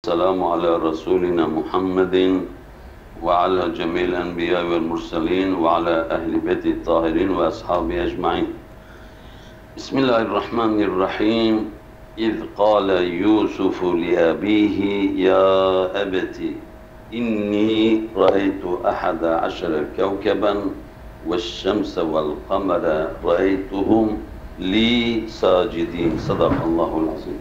السلام على رسولنا محمد وعلى جميع الأنبياء والمرسلين وعلى أهل بيت الطاهرين وأصحابه أجمعين. بسم الله الرحمن الرحيم. إذ قال يوسف لأبيه يا أبت إني رأيت 11 كوكبا والشمس والقمر رأيتهم لي ساجدين. صدق الله العظيم.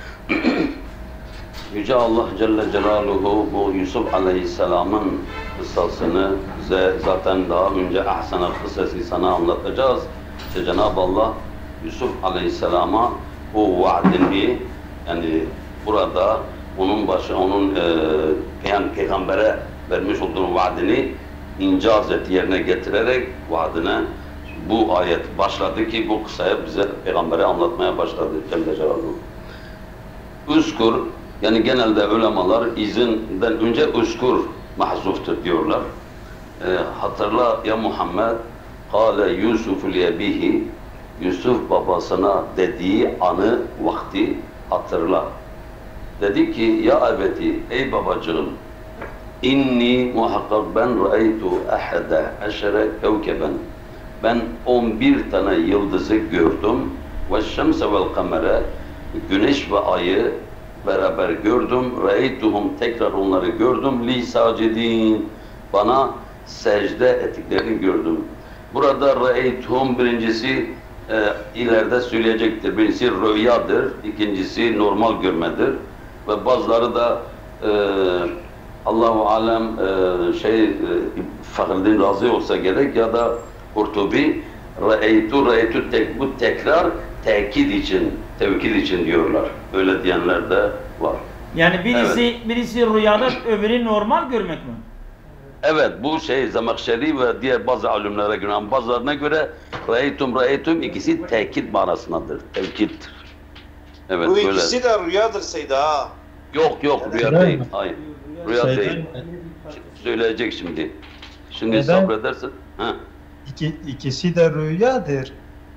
Yüce Allah Celle Celaluhu bu Yusuf Aleyhisselam'ın kıssasını bize zaten daha önce ahsen-el kıssası sana anlatacağız. İşte Cenab-ı Allah Yusuf Aleyhisselam'a bu vaadini, yani burada onun peygambere vermiş olduğu vaadini incaz et, yerine getirerek vaadine bu ayet başladı ki bu kıssayı bize peygambere anlatmaya başladı Celle Celaluhu. Uskur, yani genelde ulemalar izinden önce uskur mahzuftur diyorlar. Hatırla ya Muhammed, kâle Yusuf liyebihi, Yusuf babasına dediği anı, vakti hatırla. Dedi ki, ya ebeti, ey babacığım, inni muhakkak ben ra'aytu 11 kevkeben. Ben 11 tane yıldızı gördüm. Ve şemse vel kamere, güneş ve ayı beraber gördüm. Ra'aytuhum, tekrar onları gördüm. Li sacidin, bana secde ettiklerini gördüm. Burada ra'aytuhum birincisi ileride söyleyecektir. Birincisi rüyadır, ikincisi normal görmedir. Ve bazıları da Allahu alem Fahreddin Razi olsa gerek ya da Kurtubi ra'aytu bu tekrar tekit için, tevkid için diyorlar. Öyle diyenler de var. Yani birisi rüyada, öbürü normal görmek mi? Evet, bu Zemahşeri ve diğer bazı alimlere göre, bazılarına göre ra'aytum ikisi tekit manasındadır, tevkiddir. Evet, bu böyle. ikisi de rüyadır Seyda ha. Yok, rüya değil. Hayır, rüya değil. Söyleyecek şimdi. Şimdi sabredersin. Ha. İkisi de rüyadır.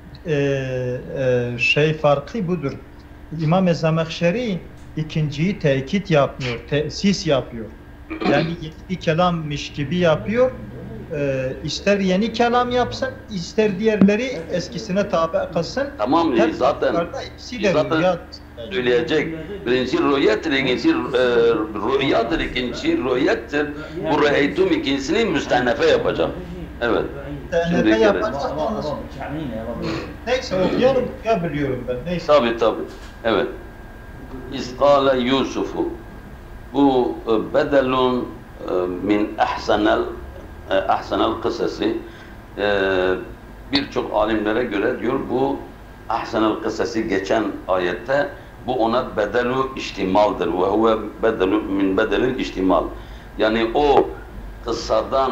Farkı budur. İmam-ı Zemahşeri ikinciyi tekit yapmıyor, tesis yapıyor. Yani yeni bir kelammış gibi yapıyor. İster yeni kelam yapsın, ister diğerleri eskisine tabi kalsın. Tamam, zaten söyleyecek. Birincisi rüyadır, ikincisi rüyadır, ikincisi rüyattır. Bu ra'aytum ikincisini müstenefe yapacağım. Evet. Şimdi yaparsak neyse okuyalım, ya biliyorum ben. Neyse. Tabii. Evet. İzkâle Yusufu. Bu bedelun min ahsenel kıssası. Birçok alimlere göre diyor bu ahsenel kıssası geçen ayette bu ona bedelu iştimaldır. Ve huve bedelu min bedelil iştimal. Yani o kıssadan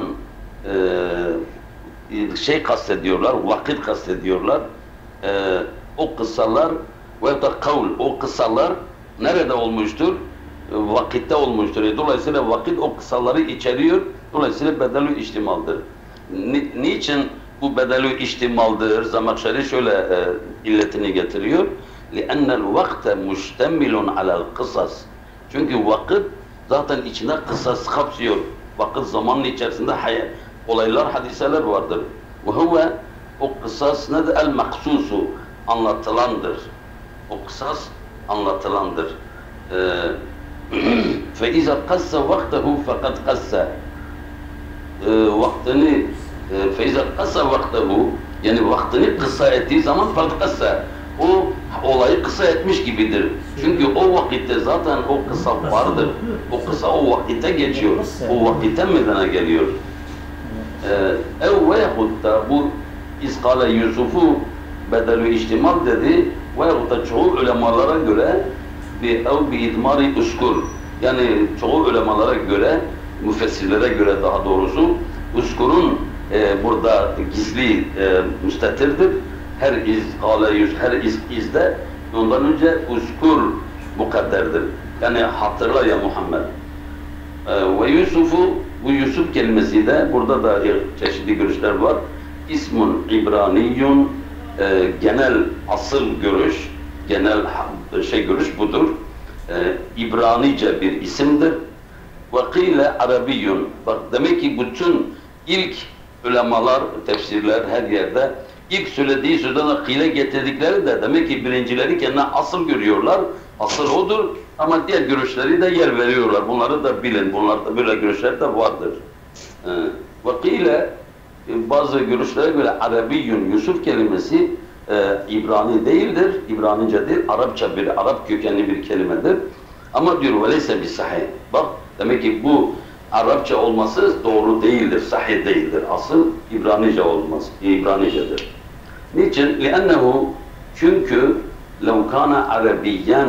kastediyorlar, vakit kastediyorlar. O kıssalar ve da kavl, o kıssalar nerede olmuştur? Vakitte olmuştur. Dolayısıyla vakit o kıssaları içeriyor. Dolayısıyla bedelü iştimaldır. Niçin bu bedelü iştimaldır? Zemahşeri şöyle illetini getiriyor. لِأَنَّ الْوَقْتَ مُشْتَمِلٌ عَلَى الْقِصَصِ. Çünkü vakit zaten içinde kıssas kapsıyor. Vakit zamanın içerisinde olaylar, hadiseler vardır. Ve huve, o kısas nedir? El-maksusu, anlatılandır. O kısas anlatılandır. فَاِذَا قَسَّ وَقْتَهُ فَقَدْ قَسَّ vaktini فَاِذَا قَسَّ وَقْتَهُ yani vaktini kısa ettiği zaman فَقَدْ قَسَّ o olayı kısa etmiş gibidir. Çünkü o vakitte zaten o kısa vardır. O kısa o vakitte geçiyor. O vakitte meydana geliyor. Ev veyahut da bu İzkâle Yusuf'u bedelü iştimal dedi veyahut da çoğu ulemalara göre bir idmari uskur, yani çoğu ulemalara göre, müfessirlere göre daha doğrusu uskurun burada gizli müstetirdir. Her izde ondan önce uskur mukadderdir. Yani hatırla ya Muhammed. Ve Yusuf'u, bu Yusuf kelimesi de burada da çeşitli görüşler var. İsmun İbraniyyun, genel asıl görüş, genel görüş budur. İbranice bir isimdir. Ve kîle Arabiyyun. Bak demek ki bütün ilk ulemalar, tefsirler her yerde ilk söylediği sözden kîle getirdikleri de demek ki birincileri kendine asıl görüyorlar. Asıl odur ama diğer görüşleri de yer veriyorlar. Bunları da bilin. Bunlarda böyle görüşler de vardır. Ve kîle bazı görüşlere göre Arabiyyun, Yusuf kelimesi İbrani değildir. İbranicedir. Arapça bir, Arap kökenli bir kelimedir. Ama diyor veleyse bir sahih. Bak demek ki bu Arapça olması doğru değildir, sahih değildir. Asıl İbranice olması, İbranicedir. Niçin? لِأَنَّهُ çünkü لَوْ كَانَ عَرَبِيًّا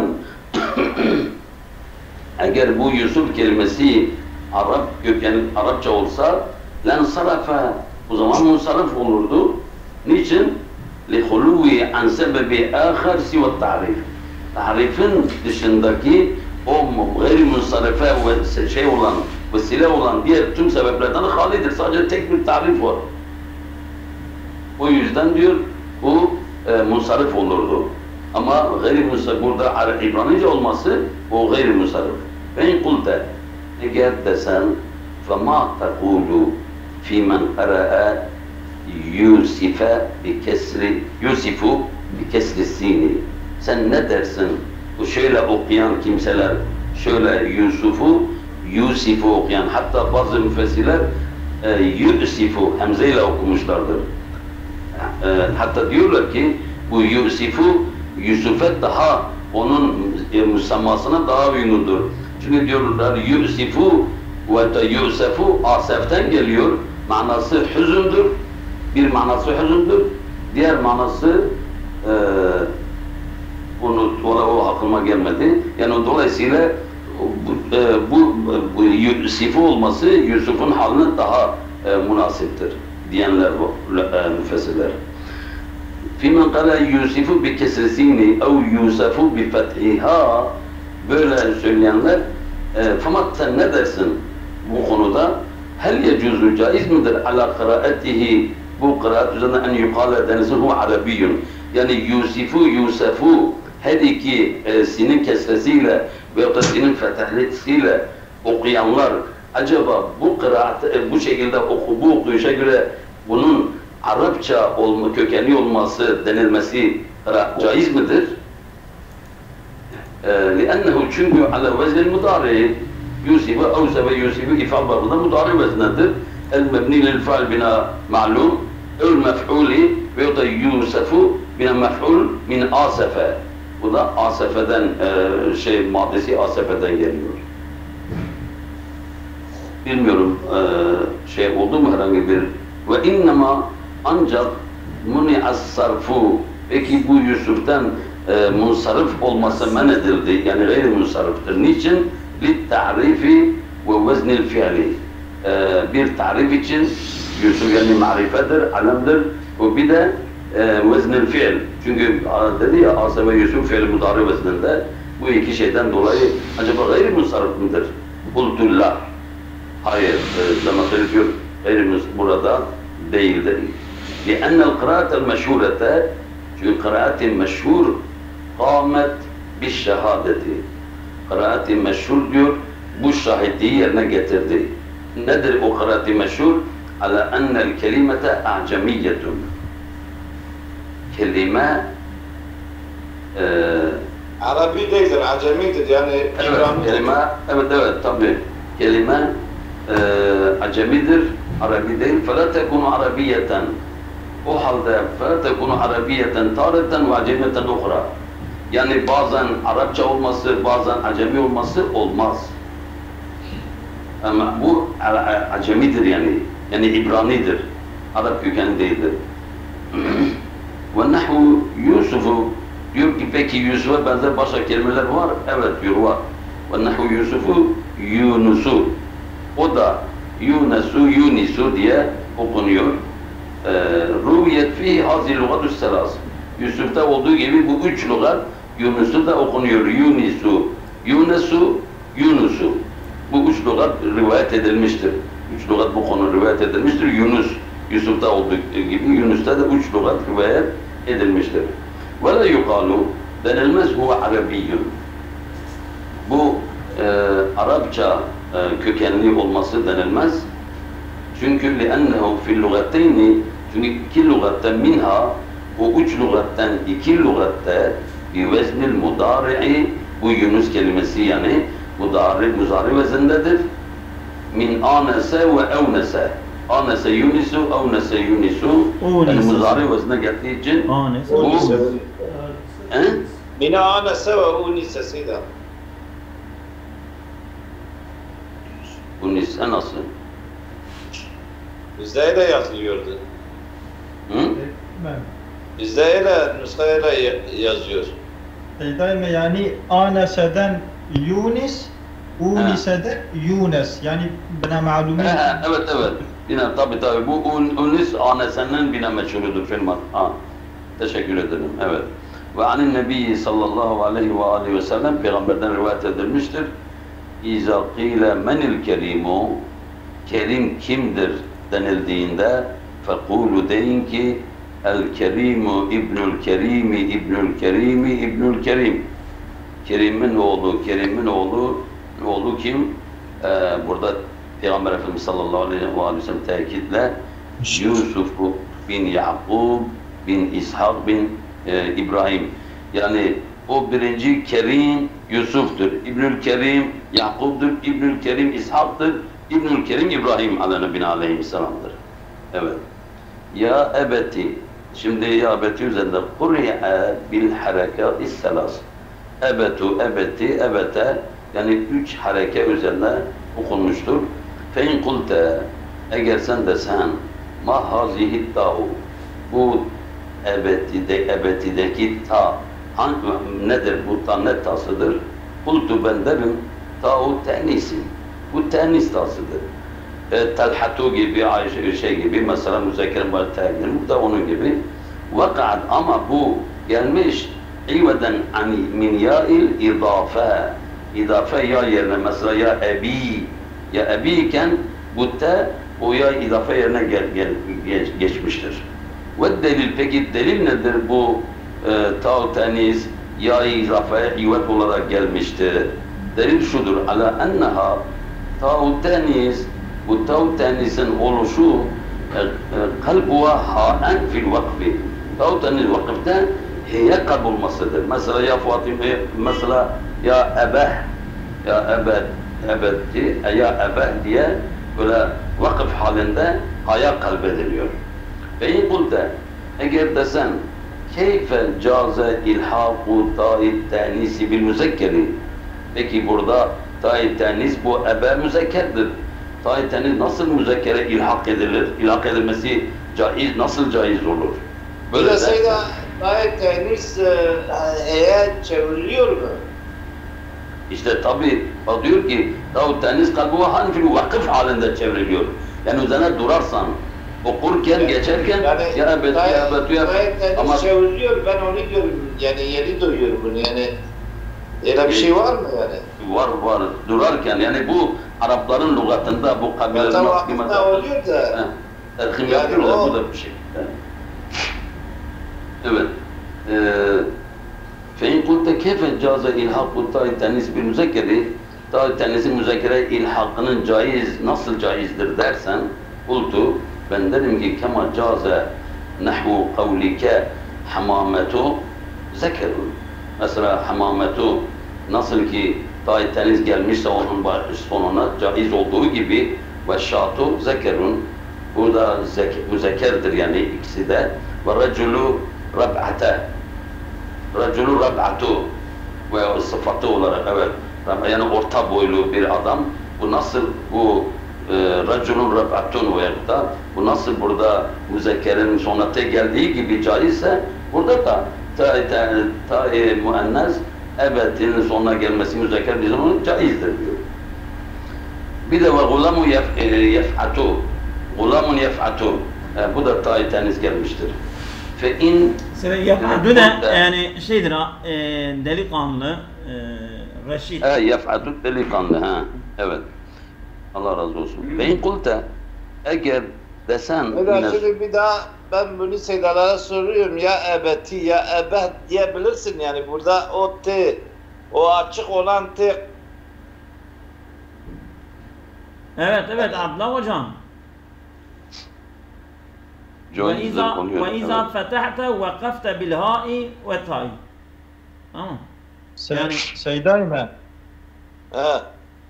eğer bu Yusuf kelimesi Arap kökenli Arapça olsa لَنْصَرَفَ o zaman munsarif olurdu. Niçin? لِخُلُوِّ عَنْ سَبَبِ آخَرْ سِوَ التَّعْرِيفِ Tarifin dışındaki o gayri munsarife ve şey olan, vesile olan diğer tüm sebeplerden halidir. Sadece tek bir tarif var. O yüzden diyor bu munsarif olurdu. Ama gayri munsarif, burada İbranice olması o gayri munsarif. Ben kulte eğer desen فَمَا تَقُولُ فِي مَنْ قَرَأَ Yusif'u bi kesri sini. Sen ne dersin? Bu şöyle okuyan kimseler, şöyle Yusif'u okuyan, hatta bazı müfessirler Yusif'u hemzeyle okumuşlardır. Hatta diyorlar ki bu Yusuf'e daha onun müsemmasına daha uygundur. Çünkü diyorlar Yusif'u ve de Yusuf'u aseften geliyor. Manası hüzündür. Bir manası hüzündür. Diğer manası o aklıma gelmedi. Yani dolayısıyla bu Yusuf'u olması Yusuf'un haline daha münasiptir diyenler müfessirler. فِمَنْ قَالَ يُوسِفُ بِكَسْرِسِينِ اَوْ يُوسَفُ بِفَتْحِهَا böyle söyleyenler fakat sen ne dersin bu konuda? Hel yecuzu caiz midir ala kıraatihi bu kıraat üzerine en yukale denilsin hu arabiyyun yani Yusufu her iki sinin kesresiyle veyahut da sinin fethlisiyle okuyanlar acaba bu kıraat bu şekilde bu okuyuşa göre bunun Arapça kökenli olması denilmesi caiz midir? لأنه çünkü على وزن المضارع يوسف أوسف يوسف ifal babında mudari veznedir. El mebni lil faal bina ma'lum el mef'uli ve da Yusufu bina mef'ul min asefe. Bu da asefeden maddesi asefeden geliyor. Bilmiyorum oldu mu herhangi bir ve innema ancak muni'as sarfu peki bu Yusuf'tan munsarif olması men edildi yani gayri munsariftir. Niçin? Litta'rifi ve veznil fiili. Bir tarif için Yusuf yani marifedir, alemdir ve bir de veznil fiil. Çünkü dedi ya Asa ve Yusuf fiil mudari vezninde bu iki şeyden dolayı acaba gayri munsarif midir? Kultullah. Hayır, zaman söylüyor gayri burada değildir. لأن القراءة المشهورة çünkü kıraat-i meşhur kâmet bişşehâdeti. Kıraat-i meşhur diyor, bu şahitliği yerine getirdi. Nedir o kıraat-i meşhur? Ala ennel kelimete a'cemiyyetun. Kelime Arabi değildir, acemidir yani İbranidir. Kelime, evet tabi. Kelime acemidir, Arabi değil. فَلَا تَكُنُ عَرَبِيَّةً o halde فَتَكُنُ عَرَبِيَّةً تَارَةً وَعَجَمِيَةً اُخْرَى yani bazen Arapça olması, bazen acemi olması olmaz. Ama bu acemidir yani İbranidir. Arap kökenli değildir. وَنَحُ Yusuf'u diyor ki peki Yusuf'a benzer başka kelimeler var. Evet diyor var. وَنَحُ Yusuf'u Yunus'u o da Yunisu diye okunuyor. Ruviyet fi hazil lugatü selas. Yusuf'ta olduğu gibi bu üç lugat Yunus'u da okunuyor. Yunusu. Bu üç lugat rivayet edilmiştir. Üç lugat bu konu rivayet edilmiştir. Yusuf'ta olduğu gibi Yunus'ta da üç lugat rivayet edilmiştir. Ve la yukalu denilmez huve arabiyyun. Bu Arapça kökenli olması denilmez. Çünkü لأنه في اللغتين çünkü iki lügatte minha o üç lügatten iki lügatte bi veznil mudari'i bu Yunus kelimesi yani muzari vezindedir. Min anese ve evnese. Anese yunisu, evnese yunisu. Yani muzari vezne geldiği için Anese. bu Min anese ve unise seyda. unise nasıl? Bizde de yazılıyordu. Hı? Bizde öyle, nüshayla yazıyor. Daima yani Anese'den Yunis, Unise'den Yunes. Yani bana malumu. Evet. Yine tabi bu unis anesenin bine meşhuridir filmat. Teşekkür ederim. Evet. Ve anin Nebi sallallahu aleyhi ve sellem peygamberden rivayet edilmiştir. İza qîle menil kerimu kerim kimdir denildiğinde fekulu deyin ki el kerimu ibnül kerimi ibnül kerimi ibnül kerim. Kerim'in oğlu kim? Burada Peygamber Efendimiz sallallahu aleyhi ve sellem tekitle Yusuf bin Yakub bin İshak bin İbrahim. Yani o birinci Kerim Yusuf'tur. İbnül Kerim Yakub'dur. İbnül Kerim İshak'tır. İbnül Kerim İbrahim aleyhisselam'dır. Evet. Ya ebeti. Şimdi ya ebeti üzerinde Kur'e bil harekâ isselas. Ebetu, ebeti, ebete yani üç hareke üzerine okunmuştur. Fein kulte eğer sen desen ma hazihi ta'u bu ebetideki ta nedir bu ta ne tasıdır? Kultu ben derim ta'u te'nisin. Bu te'nis tasıdır. Telhatu gibi, Ayşe gibi mesela müzekkerin var te'gir bu da onun gibi. Vaka'at ama bu gelmiş İveden ani min ya'il idafe. İdafe ya yerine mesela ya ebi iken bu te o ya idafe yerine geçmiştir. Ve delil peki delil nedir bu ta tenis ya idafe ivet olarak gelmiştir. Delil şudur ala enneha ta tenis bu ta tenisin oluşu kalbuha ha'en fil vakfi. Ta tenis vakıfta heye kalbulmasıdır. Mesela ya Fatıma, mesela ya ebeh, ya ebetti, ya ebeh diye böyle vakıf halinde haya kalbediliyor. Ve in kulte, eğer desen keyfe caze ilhaku ta'id tenisi bil müzekkeri. Peki burada ta'id tenis bu ebe müzekkerdir. Ta'id tenis nasıl müzekkere ilhak edilir? İlhak edilmesi caiz, nasıl caiz olur? Böyle sayıda ayet tenis çevriliyor mu? İşte tabi diyor ki Davut tenis kalbi hangi vakıf halinde çevriliyor. Yani üzerine durarsan okurken geçerken yani, ya ebed ya ebed ya ama çevriliyor ben onu diyorum yani yeni duyuyorum bunu yani öyle bir şey var mı yani? Var durarken yani bu Arapların lügatında bu kabilelerin vakıfta oluyor da terhim yapıyorlar bu da bir şey. Evet. فَاِنْ قُلْتَ كَيْفَ جَازَ اِلْحَقُ تَعِ تَنِّسِ بِالْمُزَكَّرِ Ta tenisi müzakere ilhakının nasıl caizdir dersen kultu ben derim ki kema caze nahvu kavlike hamametu zekerun. Mesela hamametu nasıl ki ta tenis gelmişse onun sonuna caiz olduğu gibi ve şatu zekerun burada müzekerdir yani ikisi de ve raculu rab'ate raculu rab'atu ve sıfatı olarak evet yani orta boylu bir adam bu nasıl bu raculun rab'atun veyahut da bu nasıl burada müzekkerin sonuna te geldiği gibi caizse burada da ta müennes ebedin sonuna gelmesi müzekker bizim onun caizdir diyor. Bir de ve gulamu yef'atu gulamun yef'atu bu da ta tenis gelmiştir. Fe in yef'aduna yani şeydir delikanlı reşit. Yef'adu delikanlı evet. Allah razı olsun. Ve in kulte eğer desen şimdi bir daha ben bunu seydalara soruyorum ya ebeti ya ebed diyebilirsin yani burada o t o açık olan t Evet evet Abdullah hocam. Joint'de konuyor. وَاِذَا فَتَحْتَ وَقَفْتَ بِالْهَاءِ وَالْتَاءِ. Tamam. Yani Seydayme. Ha.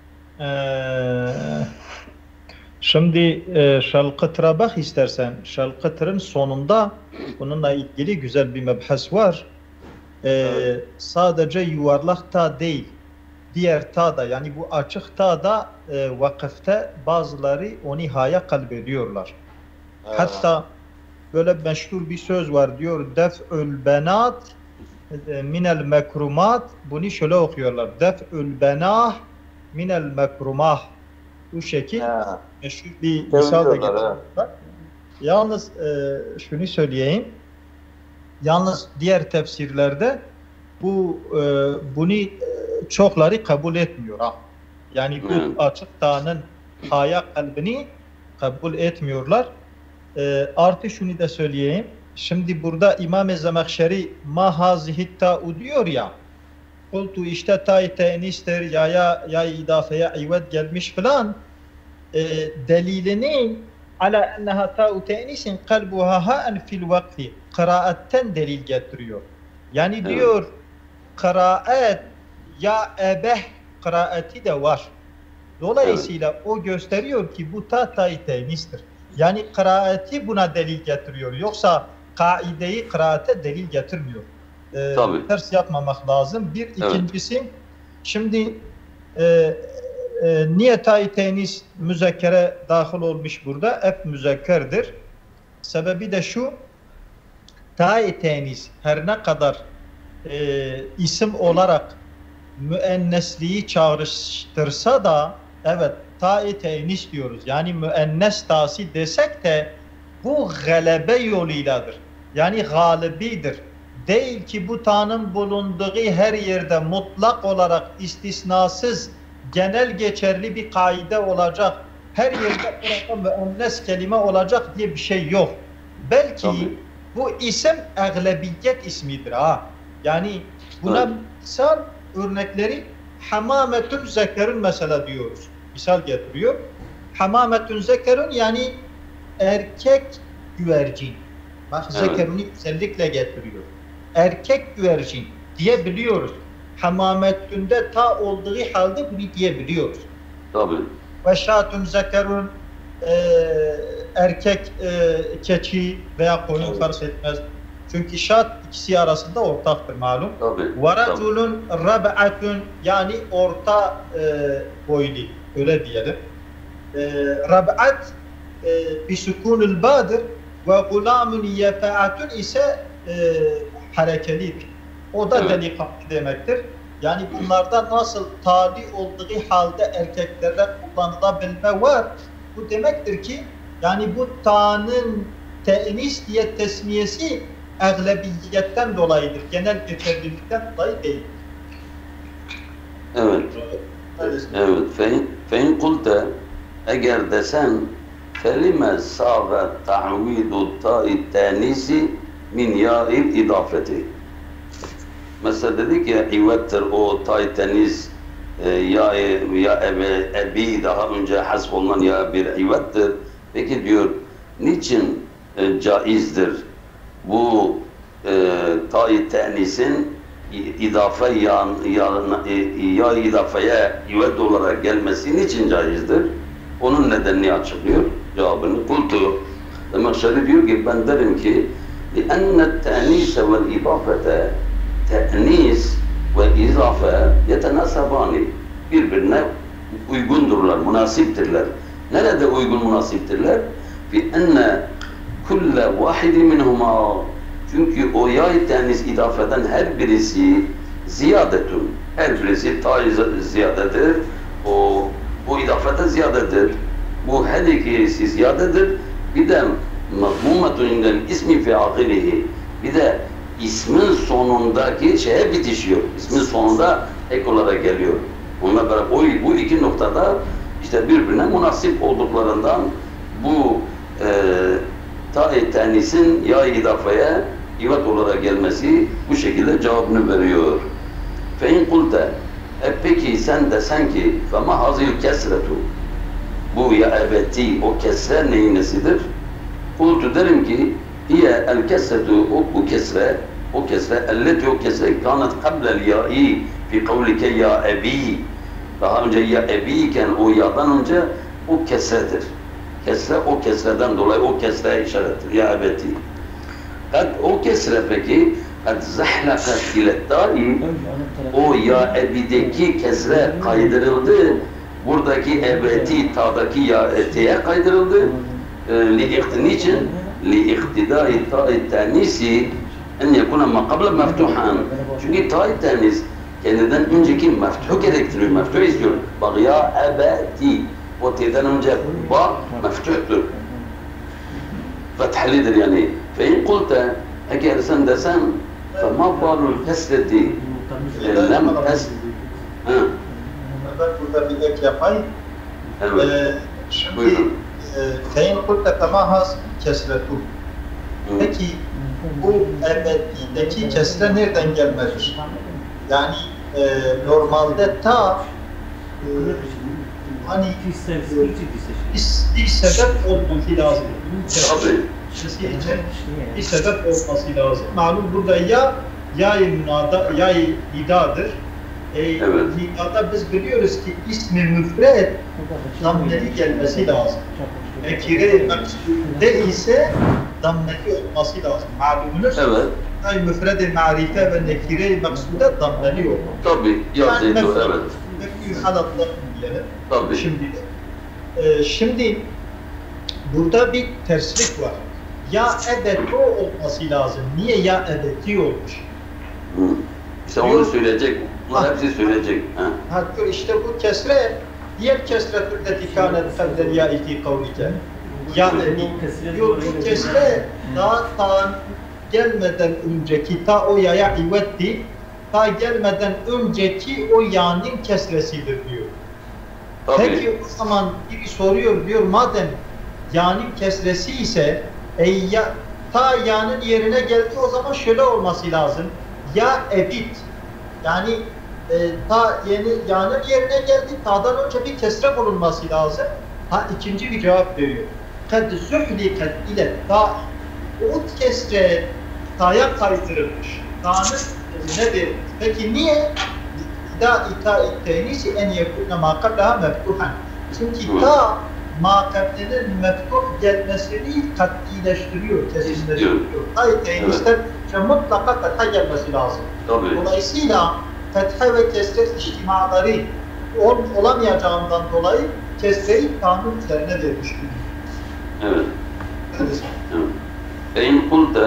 Şimdi şalkıtıra bak istersen. Şalkıtırın sonunda bununla ilgili güzel bir mebhas var. Sadece yuvarlak ta değil. Diğer ta da, yani bu açık ta da vakıfta bazıları onu haya kalbediyorlar. Hatta böyle meşhur bir söz var, diyor def'ül benat minel mekrumat, bunu şöyle okuyorlar, def'ül benah minel mekrumah. Bu şekil meşhur bir misal da getiriyorlar. Yalnız şunu söyleyeyim, yalnız diğer tefsirlerde bunu çokları kabul etmiyor. Yani bu açık ta'nın haya kalbini kabul etmiyorlar. Artı şunu da söyleyeyim. Şimdi burada İmam-ı Zemahşeri ma hazihi ta'u diyor ya. Kultu işte ta-i te'nistir ya idafeye ived gelmiş falan. Delilini ala enneha ta'u te'nisin kalbuha ha'en fil vakti. Kıraatten delil getiriyor. Yani diyor kıraat ya ebeh kıraati de var. Dolayısıyla o gösteriyor ki bu ta-i te'nistir. Yani kıraati buna delil getiriyor. Yoksa kaideyi kıraate delil getirmiyor. Ters yapmamak lazım. Bir, ikincisi şimdi niye ta-i tenis müzekkere dahil olmuş burada? Hep müzekkerdir. Sebebi de şu, ta-i tenis her ne kadar isim olarak müennesliği çağrıştırsa da evet ta-i tenis diyoruz. Yani müennes tası desek de bu galebe yoluyladır. Yani galibidir. Değil ki bu ta'nın bulunduğu her yerde mutlak olarak istisnasız genel geçerli bir kaide olacak. Her yerde burada müennes kelime olacak diye bir şey yok. Belki bu isim eglebiyet ismidir. Yani buna misal örnekleri hamametün zekerün mesela diyoruz. Misal getiriyor. Hamametün zekerün yani erkek güvercin. Bak zekerünü özellikle getiriyor. Erkek güvercin diyebiliyoruz. Hamametünde ta olduğu halde bunu diyebiliyoruz. Tabii. Ve şatun zekerün erkek keçi veya koyun fark etmez. Çünkü şat ikisi arasında ortaktır malum. Ve raculun rab'atun yani orta boylu. Öyle diyelim. Rab'at bisukunul badır ve gulamun yefa'atun ise harekelidir. O da delikanlı demektir. Yani bunlarda nasıl tali olduğu halde erkeklerde kullanılabilme var. Bu demektir ki yani bu ta'nın te'nis diye tesmiyesi eglebiyetten dolayıdır. Genel geçerlilikten dolayı değil. Evet. Evet. Fein kulte eğer desen felime sâve ta'vidu ta'i tenisi min ya'il idafeti. Mesela dedik ya ivettir o ta'i tenis ya ebi daha önce hasf olunan ya bir ivettir. Peki diyor niçin caizdir bu ta'i tenisin ya idafeye ivet olarak gelmesi niçin caizdir? Onun nedenini açıklıyor. Cevabını kultu. Zemahşeri diyor ki ben derim ki لِأَنَّ التَّأْنِيسَ وَالْاِضَافَةَ te'nis ve izafe yetenasabani birbirine uygundurlar, münasiptirler. Nerede uygun münasiptirler? Fi enne kulle vahidi minhuma çünkü o ya-i tenis idafeden her birisi ziyadetun. Her birisi ziyadedir. O idafede ziyadedir. Bu her ikisi ziyadedir. Bir de mahmumetun indel ismi fi ahirihi. Bir de ismin sonundaki şeye bitişiyor. İsmin sonunda ek olarak geliyor. Onunla beraber bu iki noktada işte birbirine münasip olduklarından bu ta-i tenisin ya idafeye ivat olarak gelmesi bu şekilde cevabını veriyor. Fein kulte peki sen desen ki fema hazil kesretu bu ya ebeti, o kesre neyin nesidir? Kultu derim ki, hiye el kesretu, bu kesre, o kesre, elleti o kesre, kânet kablel ya'i, fi kavlike ya ebi. Daha önce ya ebi iken, o ya'dan önce, o kesredir. Kesre, o kesreden dolayı, o kesreye işarettir, ya ebeti. O kesre peki, قد زحلقت إلى التاء o ya ebideki kesre kaydırıldı. Buradaki ebeti ta'daki ya etiye kaydırıldı. Niçin? لِاِقْتِدَاءِ تَاءِ التَّانِيسِ en yekuna ma qabla meftuhan. Çünkü ta-i tenis kendinden önceki meftuhu gerektiriyor, meftuhu istiyor. Bak ya ebeti. O t'den önce ba meftuhtur. Fethlidir yani. Fe-in kulte, eğer sen desen فَمَا بَالُ الْكَسْرَةِ لَمْ تَسْرِ Ben burada bir ek yapayım. Evet. Şimdi fein kulte temahas kesretu. Peki bu ebedideki kesre nereden gelmelidir? Yani normalde ta hani bir sebep olması lazım. Tabii. Bir sebep olması lazım. Malum burada ya-i münada, ya-i nidadır. Evet. Nidada biz biliyoruz ki ismi müfred dammeli gelmesi lazım. Ekire meksude ise dammeli olması lazım. Malumunuz. Evet. Yani müfred-i marife ve nekire-i meksude dammeli olur. Tabii. Yazıydı, Yani evet. Mefkû halatla diyelim. Tabii. Şimdi burada bir terslik var. Ya ebeti olması lazım. Niye ya ebeti olmuş? İşte onu söyleyecek. Bunlar hepsi söyleyecek. Hatta işte bu kesre, diğer kesre türdeti kânet fedel ya iti kavlike. Ya ebeti. Yok bu kesre daha gelmeden önceki ta o yaya ivetti, ta gelmeden önceki o ya'nın kesresidir diyor. Tabii. Peki o zaman biri soruyor diyor madem ya'nın kesresi ise ta ya'nın yerine geldi o zaman şöyle olması lazım. Ya ebit yani ta ya'nın yerine geldi ta'dan önce bir kesre bulunması lazım. İkinci bir cevap veriyor. Kad zuhlikat ile ta o kesre ta'ya kaydırılmış. Ta'nın nedir? Peki niye? İta-i-tenisi en yekûne mâ kableha meftuhan. Çünkü ta mâkablenin meftuh gelmesini kat'ileştiriyor, kesinleştiriyor. Ta-i tenisten mutlaka fetha gelmesi lazım. Tabii. Dolayısıyla fetha ve kesre içtimaları olamayacağından dolayı kesreyi ta'nın üzerine vermiş. Evet. Eğin kulte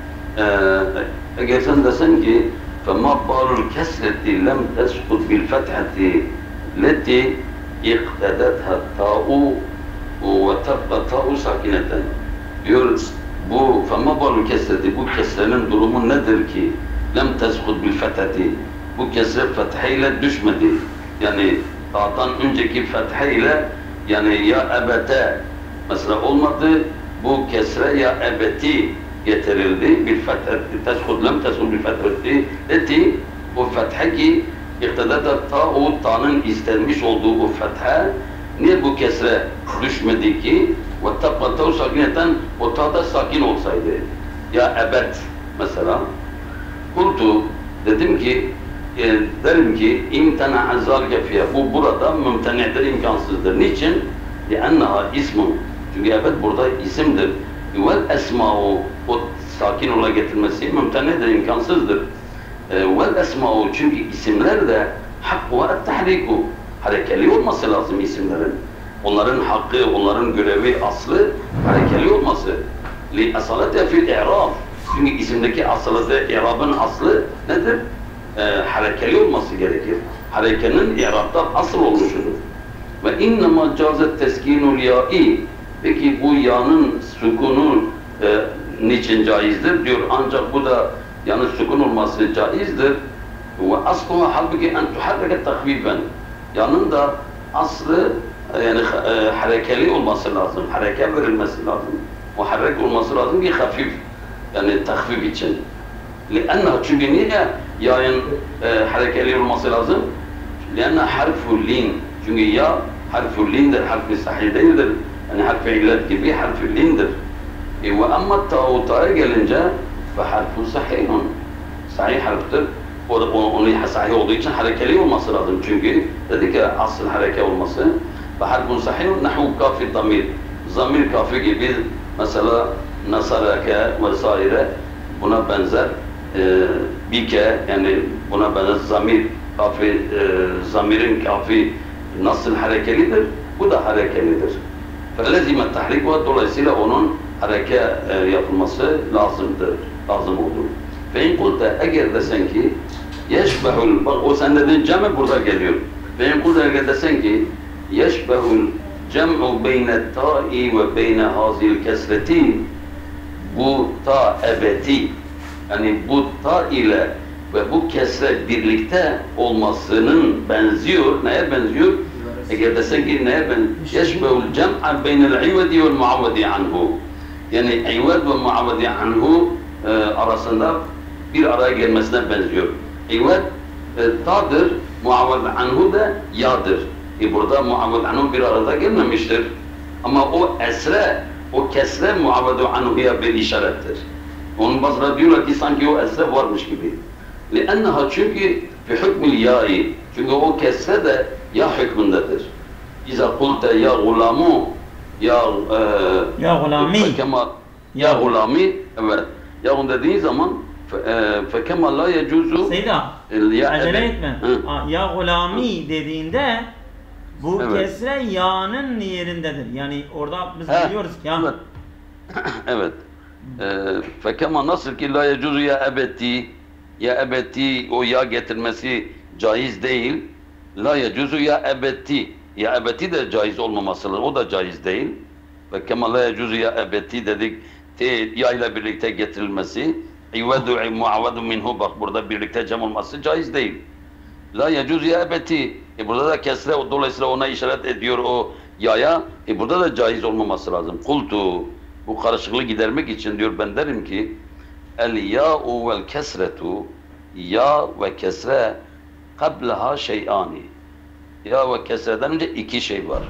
eğer sen desen ki فَمَا بَالُ الْكَسْرَةِ لَمْ تَسْقُطْ بِالْفَتْحَةِ الَّتِي اِقْتَدَتْهَا التَّاءُ وَتَبْقَ تَاءُ سَاكِنَةً diyor bu فَمَا بَالُ الْكَسْرَةِ bu kesrenin durumu nedir ki لَمْ تَسْقُطْ بِالْفَتْحَةِ bu kesre fethiyle düşmedi. Yani ta'dan önceki fethiyle yani ya ebete mesela olmadı bu kesre ya ebeti getirildi bir fetheti teshud lem teshud bir fetheti eti o fethe ki iktidada ta'nın istenmiş olduğu o fethe niye bu kesre düşmedi ki ve tabqa ta'u sakineten o ta'da sakin olsaydı ya ebed mesela kultu dedim ki derim ki imtena zâlike fiyâ bu burada mümteni'dir imkansızdır. Niçin? لِأَنَّهَا ismun çünkü ebed burada isimdir. Vel esma'u o sakin ola getirmesi mümteni'dir, imkansızdır. Vel esma'u çünkü isimler de hak ve tahriku harekeli olması lazım isimlerin. Onların hakkı, onların görevi, aslı harekeli olması. Li asalete fil i'rab çünkü isimdeki asalete i'rabın aslı nedir? Harekeli olması gerekir. Harekenin i'rabda asıl olmuşudur. Ve innema cazet teskinul ya'i peki bu ya'nın sükunu niçin caizdir diyor ancak bu da ya'nın sükun olması caizdir ve asluha halbuki en tuharreke takvifen ya'nın da aslı yani harekeli olması lazım, hareke verilmesi lazım, muharrek olması lazım ki hafif yani takvif için. لأنها çünkü niye ya'nın harekeli olması lazım? لأنها harfu lin çünkü ya harf-ü lindir, harf-i sahih değildir. Yani harf-i illet gibi harf-ü lindir. Ve amma ta'ya gelince fe harf-u sahihun. Sahih harftir. Onun sahih olduğu için harekeli olması lazım. Çünkü dedik ya asıl hareke olması. Ve harf-u sahihun nahu kafi damir. Zamir kafi gibi mesela nasarake vesaire buna benzer bike yani buna benzer zamir kafi zamirin kafi nasıl harekelidir? Bu da harekelidir. Felezime tahrik ve dolayısıyla onun hareke yapılması lazım olur. Fe in kulte eğer desen ki yeşbehul, bak o sen dediğin cem'i burada geliyor. Fe in kulte eğer desen ki yeşbehul cem'u beyne ta'i ve beyne hazil kesreti, bu ta ebeti, yani bu ta ile ve bu kesre birlikte olmasının benziyor. Neye benziyor? Eğer desen ki neye benziyor? Yeşbehul cem'a beynel ivedi vel muavvedi anhu. Yani ived ve muavvedi anhu arasında bir araya gelmesine benziyor. İved ta'dır, muavved anhu da ya'dır. Burada muavved anhu bir arada gelmemiştir. Ama o kesre muavvedu anhu'ya bir işarettir. Onun bazıları diyorlar ki sanki o esre varmış gibi. لأنها çünkü fi hükmül ya'i. Çünkü o kesre de ya hükmündedir. İza kulte ya gulamu ya gulami ya gulami, evet. Ya onu dediğin zaman fekema la yecuzu Seyda, acele etme. Ya gulami dediğinde bu evet. Kesre ya'nın yerindedir. Yani orada biz biliyoruz ki evet. Evet. Fekema nasıl ki la yecuzu ya ebeti o ya getirmesi caiz değil. La yecuzu ya ebeti de caiz olmaması lazım. O da caiz değil. Fekema la yecuzu ya ebeti dedik. Ya ile birlikte getirilmesi, İvedu muavvedu minhu, bak burada birlikte cem olması caiz değil. La yecuz ya ebeti. Burada da kesre, dolayısıyla ona işaret ediyor o yaya. Burada da caiz olmaması lazım. Kultu, bu karışıklığı gidermek için diyor ben derim ki el ya'u vel kesretu, ya ve kesre kablaha şey'ani. Ya ve kesreden önce iki şey var.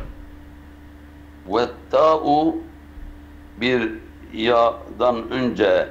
Ve ta'u, bir ya'dan önce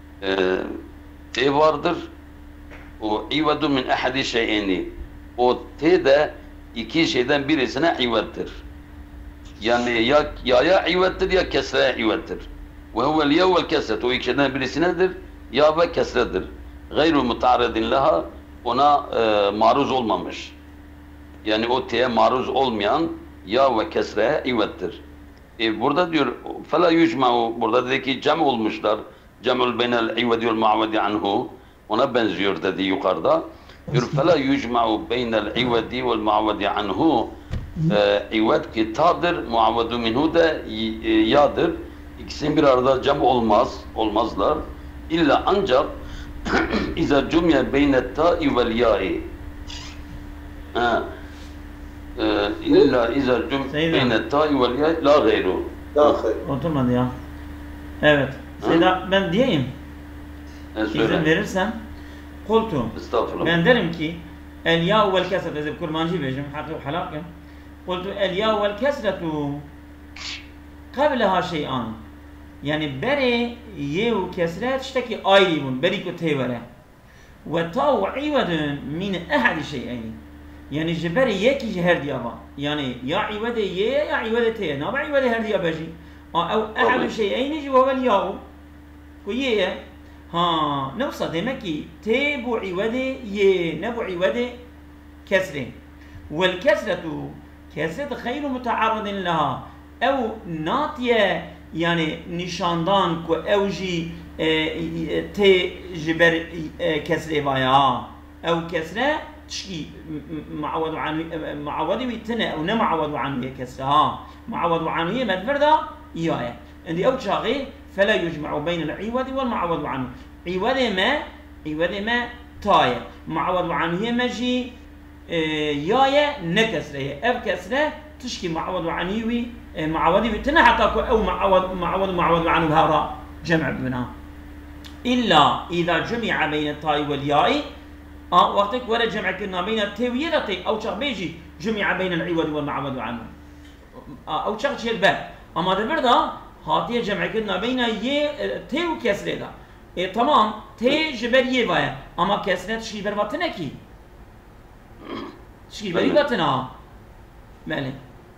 t vardır. O ivedu min ahadi şey'ini. O t de iki şeyden birisine ivettir. Yani ya ivettir ya kesreye ivettir. Ve huvel ya vel kesret. O iki şeyden birisi nedir? Ya ve kesredir. Gayru muta'arridin laha, ona maruz olmamış. Yani o t'ye maruz olmayan ya ve kesreye ivettir. Burada diyor فَلَا يُجْمَعُ, burada dedi ki cem olmuşlar. Cem'ül beynel ivvedi vel muavvedi anhu, ona benziyor dedi yukarıda. Diyor فَلَا يُجْمَعُ beynel ivvedi vel muavvedi anhu, ivved ki ta'dır, muavvedu minhu da ya'dır. İkisinin bir arada cem olmazlar. İlla ancak اِذَا جُمْيَ بَيْنَ التَّاءِ وَالْيَاءِ İlla izâ beyne ta'i vel ya la gayru. Oturmadı ya. Evet. Seyda ben diyeyim. İzin verirsen. Kultu. Ben derim ki el ya vel kesret, ez kurmancı bejim hatta halaken. Kultu el ya vel kesretu qablaha şey'an. Yani beri yev kesret işteki ayrı bun. Beri ku tevere. Ve ta'u ivadun min ahadi şey'ayni. Yani jiberi yeki ciher diyaba. Yani ya ivade ye ya ivade te. Naba ivade her diya beji. Ev ahadu şey'ayni civavel yahu. Ku ye. Ha, nefsa demek ki te bu ivade ye, ne bu ivade kesre. Vel kesretu, kesret gayru muta'arridin laha. Ev natiye, yani nişandan ku evji te jiber kesre vaya. Ev kesre تشكي معوض عنه معوض ويتنا او نه معوض عنه كسرها معوض عنه مدفردا اياه عندي او شاغي فلا يجمع بين العوض والمعوض عنه عوض ما تاي معوض عنه مجي يايا نكسره اف كسره تشكي معوض عنه معوض ويتنا حتى او معوض عنه هذا جمع بنا الا اذا جمع بين التاء والياء وقتك ولا جمع كنا بين التاء والياء او شغبيجي جمع بين العوض والمعوض عنه او چق چیل به اما دبر دا هاتیه جمع کردن بین یه تی و کسره دا تمام تی جبر یه وایه اما کسره تشکی بر وقت نکی تشکی بری وقت نه بله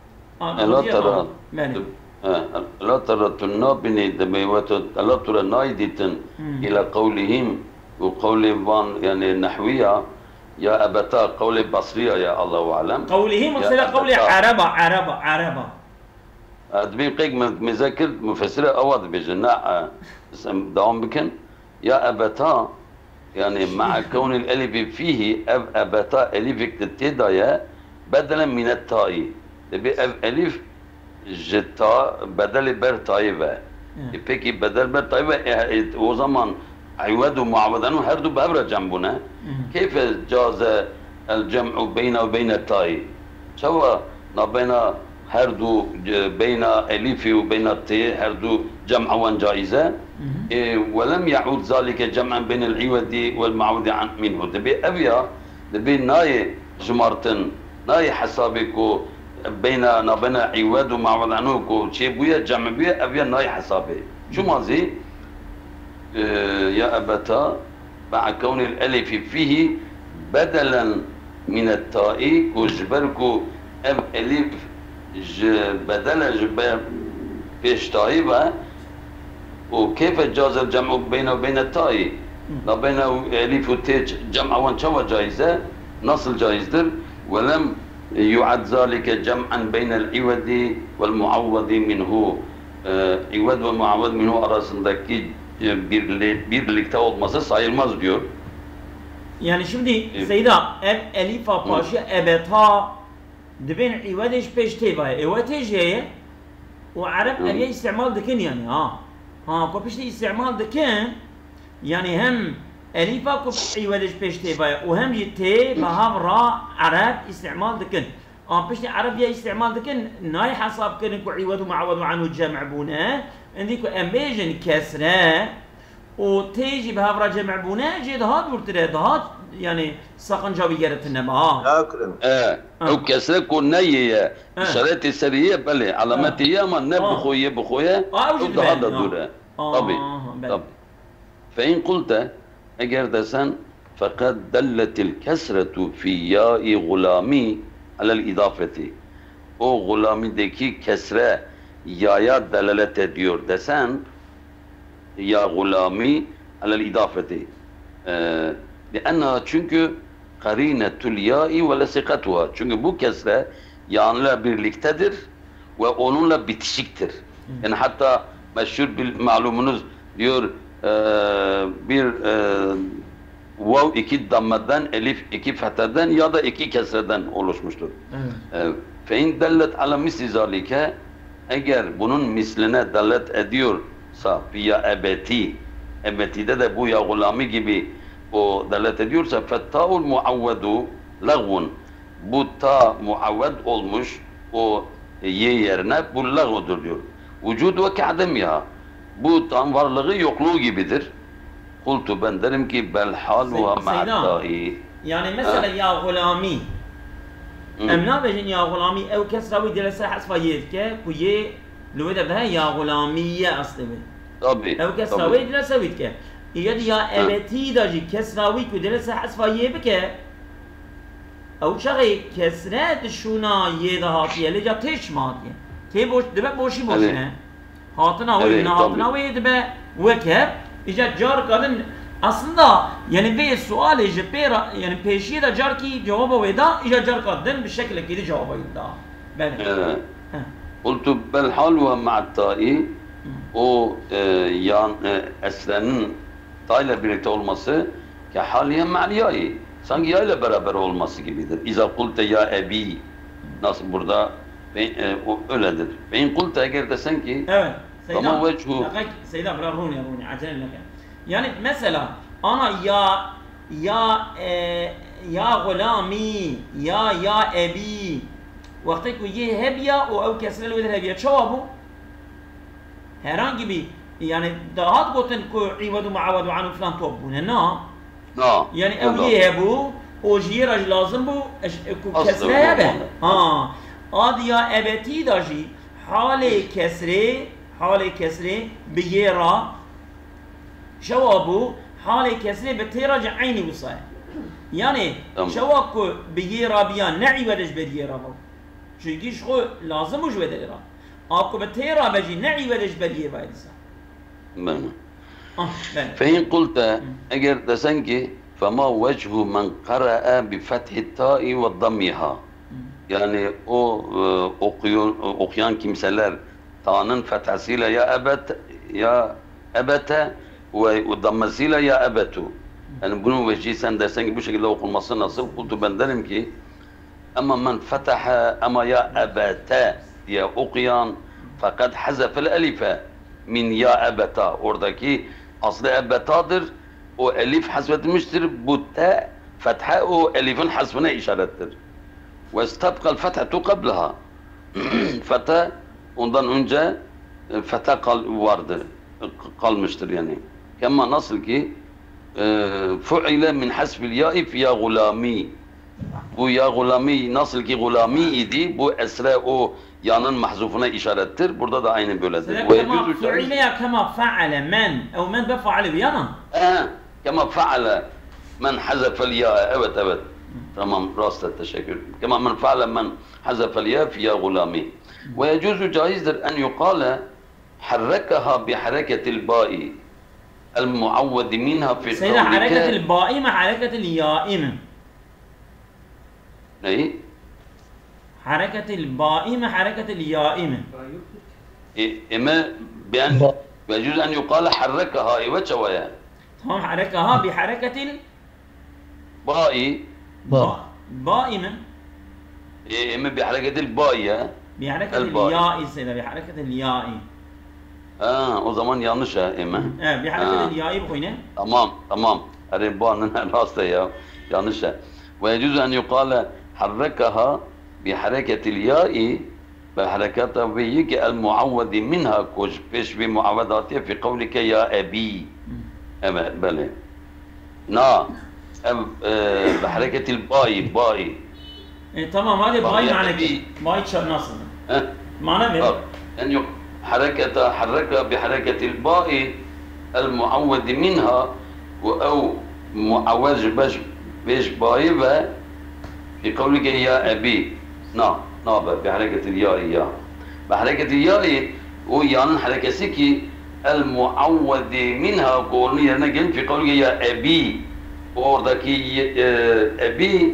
لا ترى تنابني دميوت لا ترى نايدتن الى قولهم وقول وان يعني نحويه يا ابتا قول بصريه يا الله اعلم قولهم مثل قول عربه ادبي قيق مذاكر مفسره اواد بجناع داوم بكن يا ابتا يعني مع كون الالف فيه ابتا الف تتدايا بدلا من التاء تبي الف جتا بدل بر طيبه peki بدل بر طيبه o zaman عوض ومعوض عنه هردو بابرة جنبنا كيف جاز الجمع بين وبين التاء سواء بين هردو بين الف وبين التاء هردو جمع جائزه ولم يعود ذلك جمعا بين العوض والمعوض عن منه تبي ابيا تبي ناي جمرتن ناي حسابكو بين عواد ومعوض عنه كو شيء بويا جمع بويا ابيا ناي حسابي شو مازي يا ابتا مع كون الالف فيه بدلا من التاء كجبركو اب الف بدلا جبر فيش تايبه وكيف جاز الجمع بين وبين التاء لا بين الف وتاء جمع وان شوا جائزه نصل جائزدر ولم يعد ذلك جمعا بين العوض والمعوض منه عوض ve muavved minhu arasındaki birlikte olması sayılmaz diyor. Yani şimdi Seyda elifa paşa ebeta dibin ivadeş peş tebaya evateje و عرب أبي استعمال دكين يعني ها كوبشتي استعمال دكين يعني هم أليفا كوب عوضش بيشتي باي وهم يتي بهام را عرب استعمال دكين بيشتي عرب يا استعمال دكين ناي حساب كن كو عوض ومعوض عنه جمع بونه عندك أمبيجن كسرة وتيجي بهام را جمع بونه جد هاد ورتره هاد يعني ساقن جابي جرتنا ما او كسرة كون نية شرط السرية بله علامتية ما نبخوية بخوية او هذا دوره طبي فإن قلت اگر دسن فقد دلت الكسرة في ياء غلامي على الإضافة o غلامideki kesre ya'ya delalet ediyor desen ya gulami على الإضافة لأنها çünkü karinetul ya'i ve lesikatuha çünkü bu kesre ya'nla birliktedir ve onunla bitişiktir. Yani hatta meşhur bir malumunuz diyor bir vav iki dammeden, elif iki fetheden ya da iki kesreden oluşmuştur. Fein dellet ala misli zalike eğer bunun misline dellet ediyorsa ya ebeti ebetide de bu ya gulami gibi o dellet ediyorsa fetta'ul muavvedu lagvun bu ta muavved olmuş o ye yerine bu lagvudur diyor. Vücud ve ka'dem ya bu tam varlığı yokluğu gibidir. Kultu ben derim ki bel hal ve ma'dahi. Yani mesela ya gulami emna bejin ya gulami ev kesravi dilese hasfa yedke ku ye lüvede beha ya gulamiye aslı be. Tabii. Ev kesravi dilese vidke. İyad ya ebeti daji kesravi ku dilese hasfa yebke ev şagi kesre dişuna ye da hatiye leca teş madiye. Te boş debe boşi boşine. Hatına ve hatına ve debe vekeb İca car kadın aslında yani bir sual ece pera yani peşiye de car ki cevabı veda İca car kadın bir şekilde kedi cevabı da ben قلت بالحال ومع التاء o yan esrenin ta ile birlikte olması ki haliyen ma'liyai sanki ya ile beraber olması gibidir. İza kulte ya ebi nasıl burada öyledir. Ve in kulte eğer desen ki evet tamam vechu Seyda brarhuni yaruni acele leke yani mesela ana ya gulami ya ebi vakti ku ye hebya o ev kesreli vedir hebya çoğu bu herhangi bir yani daha goten ku ivadu ma'avadu anu falan topbune na yani ev ye bu o jiyeraj lazım bu ku kesreye be آدیا ابتی داشی حال کسره بگیرا شوابو حال کسره به تیراج عینی بسای یعنی شواب کو بگیرا بیان نعی ودش بگیرا بو چونکیش خو لازم وش بده را آب کو به تیرا بجی نعی ودش بگیر بایدسا فإن قلت اگر دسن که فما وجه من قرأ بفتح التاء وضمها yani o okuyan kimseler ta'nın fethasıyla ya ebete ve dammasıyla ya ebetu. Yani bunun vecihi sen dersen ki bu şekilde okunması nasıl? Kultu ben derim ki ama men fetaha ama ya ebete diye okuyan fakat hazefel elife min ya ebeta. Oradaki aslı ebetadır. O elif hasfedilmiştir. Bu te fetha o elifin hasfine işarettir. وَاسْتَبْقَ الْفَتَحَةُ قَبْلَهَا Fetha ondan önce fetha vardır, kalmıştır yani. Ama nasıl ki فُعِلَ مِنْ حَسْبِ الْيَائِ فِيَا غُلَامِي Bu ya gulami nasıl ki gulami idi, bu esre o yanın mahzufuna işarettir. Burada da aynı böyledir. Kema fu'ile ya kema fa'ale men ev men befa'ale biyana. Kema fa'ale men hazefel ya. Evet. Tamam, rastla teşekkür. Kema men fa'ale men hazefel ya fiyâ gulâmi. Ve yecuzu caizdir en yukâle harrekaha bi hareketil ba'i el muavvedi minha fi kavlike. Seyda hareketil ba'i mi hareketil ya'i mi? Neyi? Hareketil ba'i mi hareketil ya'i mi? Eme beyan ve yecuzu en yukâle harrekaha ve çavaya. Tamam, harrekaha bi hareketil ba'i ba'i mi? Eme bi hareketil ba'i ya. Bi hareketil ya'i seyda bi hareketil ya'i. O zaman yanlış ha eme. Evet, bi hareketil ya'i bu ne? Tamam. Hani bu anın rastla ya. Yanlış ha. Ve yecuzu en yukâle harrekaha bi hareketil ya'i ve harekata ve yiki el muavvedi minha kuş peş bi muavvedatiye fi kavlike ya ebi. Evet, böyle. بحركة الباي تمام هذه باي معنى باي nasıl? معنى ne? أن حرك بحركة الباء المعوض منها أو معوج بيش باي في قولك يا أبي بحركة الياء بحركة الياء ويان حركة المعوض منها قولنا يرنقل في قولك يا أبي oradaki ebi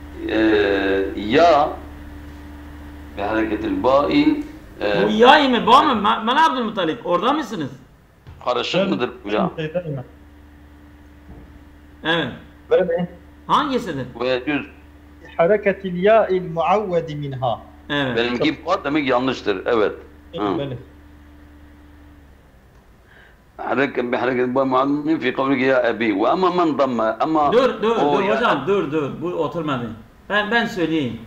ya ve hareketil ba'i bu ya mı ba mı? Ben Abdülmuttalip orada mısınız? Karışık mıdır hocam? Evet. Böyle hangisidir? Ve düz hareketil ya'il muavvedi minha. Evet. Benimki ba demek yanlıştır. Evet. Böyle. بحركة المعلم في قولك يا أبي وأما من ضم أما dur hocam dur bu oturmadı. Ben söyleyeyim.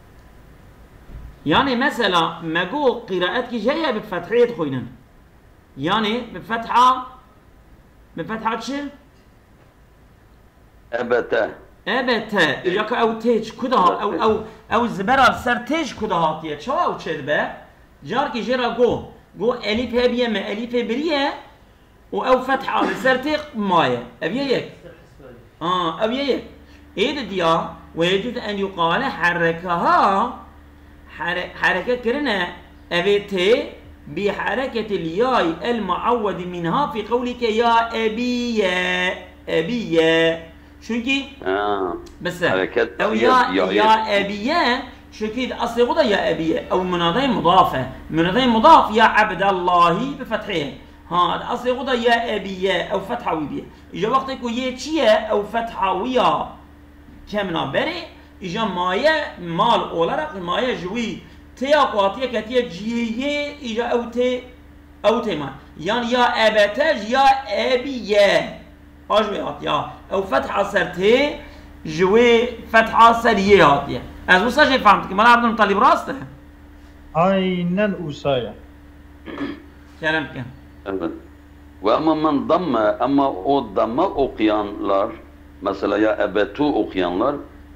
Yani mesela mego kıraat ki jaya bi fethiyet koynan. Yani bi fetha çi? Ebete yaka ev tej kuda ev zbera ser tej kuda hatiye çava ev çedbe jar ki jera go elif hebiye me elif biriye و فتحة لسرتق ماية أبيك أبيك إيه ديا ويجوز أن يقال حركها حركة كرنا أبيته بحركة الياء المعود منها في قولك يا أبي شنكي بس أو يا أبي شنكي أصل غدا يا أبي أو مناضي مضاف يا عبد الله بفتحه ها اصل خدا يا ابيه او فتحويه اجا وقت کو یہ چیه او فتحويه کمنا بره اجا مایه مال olarak مایه جوی تیا قاطیه کتیه جیه اجا او تما yani ya ebetej ya ebiye ajwiyat ya او فتحه سرته جوی فتحه سریه هاتیه از وسا چه فهمت که من عبدالمطلب راسته aynen usaya kelam kan. Evet. Ve ama men damme ama o damme okuyanlar mesela ya ebetu okuyanlar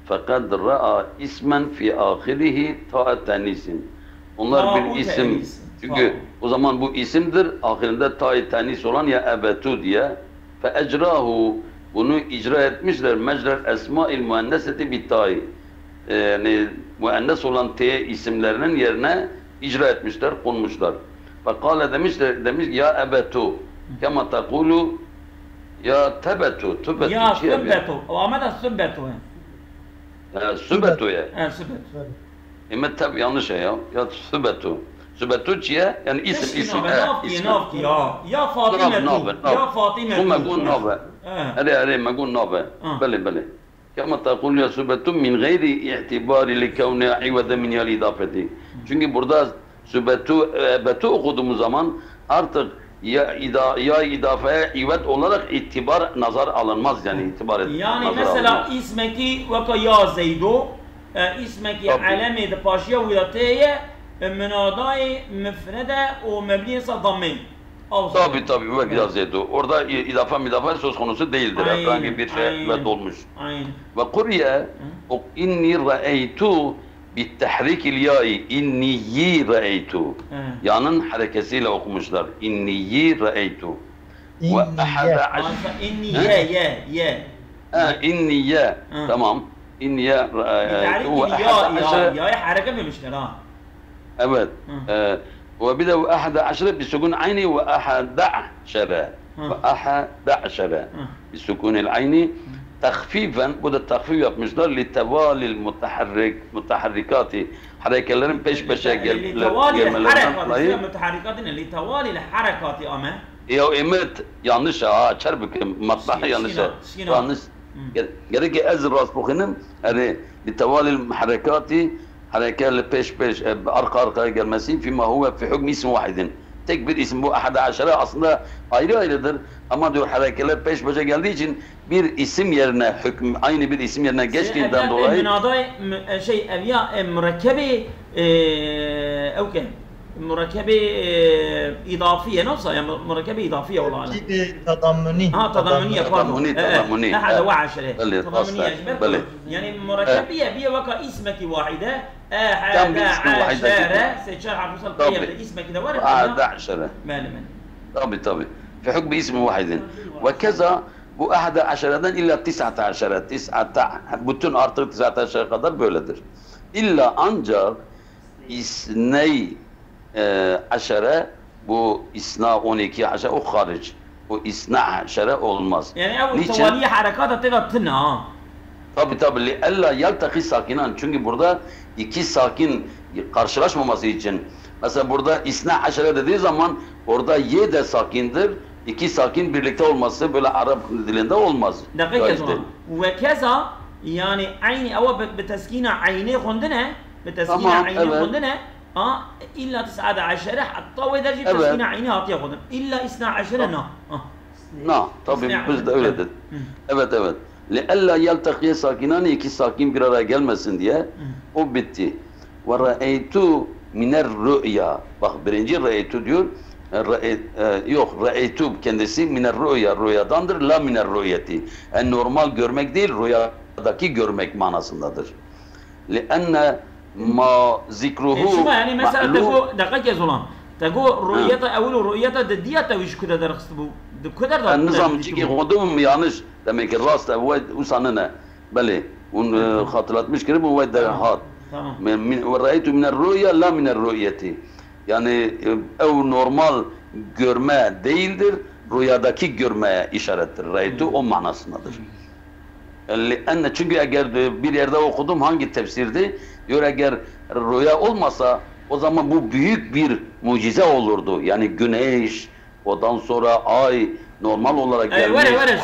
fakat ra'a ismen fi ahirihi ta'a tenisin. Onlar bir isim. Çünkü o zaman bu isimdir. Ahirinde ta'i tenis olan ya ebetu diye. Fe ecrahu, bunu icra etmişler. Mecrer esma'il muenneseti bitta'i. Yani müennes olan T isimlerinin yerine icra etmişler, konmuşlar. Fakale demiş ya ebetu kema tekulu ya tebetu tübetu ya sübbetu ama da sübbetu sübbetu ya sübbetu tabi yanlış ya sübbetu sübbetu çiye yani isim ya Fatime ya Fatime ثم يقول نوبة أري ما يقول نوبة بلي كما تقول يا سبت من غير اعتبار لكون عوض من الإضافة. Çünkü burada betu okuduğumuz zaman artık ya idafeye ivet olarak itibar nazar alınmaz yani itibar et. Yani mesela ismeki vaka ya Zeydo ismeki alemi de paşiya vilateye münadai müfrede o mebliyesa damme. Tabi ve ya Zeydo. Orada idafe söz konusu değildir. Herhangi bir şey ivet olmuş. Ve kurye inni ra'eytu بالتحريك الياء إني رأيت yanın harekesiyle okumuşlar. İnniyi ra'eytu. Ve ahada İnniye tamam. İnniye ra'eytu ve ya hareket etmişler ha. Evet. Ve bir de ahada aşre bisukun ayni ve ahada aşre. Ve ahada aşre bisukunil ayni. Takfifen, bu da takfif yapmışlar. Litevalil mutaharrikati. Harekelerin peş peşe gelmelerinden dolayı. Litevalil harekati ama. Ya emet yanlış ha. Çarbık matbaa yanlış. Yanlış. Gerek ki ez rasbukhinin yani litevalil harekati harekelerle peş peş arka arkaya gelmesi fima huve fi hükm isim vahidin. Tek bir isim bu ahada aşere aslında ayrı ayrıdır ama diyor harekeler peş peşe geldiği için bir isim yerine hüküm aynı bir isim yerine geçtiğinden dolayı münada şey evya mürekkebi okey mürekkebi idafiye nasıl yani mürekkebi idafiye olan tadammuni tadammuni ahada ve aşere tadammuni yani mürekkebiye bir vaka ismeki vahide ahada aşere seçer harfusal kıyafet ismeki de var ahada aşere tabi في حكم اسم واحد وكذا bu ahada aşereden illa 19 bütün artık 19 kadar böyledir. İlla ancak isney aşere bu isna 12 aşere o hariç. O isna aşere olmaz. Yani o tevaliye harekata tegatına ha. Tabi li ella yaltaki sakinan çünkü burada iki sakin karşılaşmaması için mesela burada isna aşere dediği zaman orada ye de sakindir. İki sakin birlikte olması böyle Arap dilinde olmaz. Dakika ve keza yani aynı ama beteskine ayni khundene beteskine ayni khundene illa 19 hatta ve derece teskine ayni hatiye khundene illa 12 na tabii biz de öyledir. Evet لألا يلتقي sakinani iki sakin bir araya gelmesin diye o bitti. Ve ra'eytu miner rü'ya. Bak birinci ra'eytu diyor. Yok ra'eytu kendisi miner rü'ya rüyadandır la miner rü'yeti. Yani normal görmek değil rüyadaki görmek manasındadır. لأن ما ذكره yani mesela تقول دقيقة olan تقول رؤيته أول رؤيته ديته وش كده درست bu kadar da nizam çünkü kodum yanlış demek ki rast usanına bale onu hatırlatmış ki bu ve hat tamam ve ra'eytu miner rü'ya la miner rü'yeti. Yani ev normal görme değildir, rüyadaki görmeye işarettir. Ra'eytu o manasındadır. Çünkü eğer bir yerde okudum hangi tefsirdi? Diyor eğer rüya olmasa o zaman bu büyük bir mucize olurdu. Yani güneş, ondan sonra ay normal olarak gelmiş.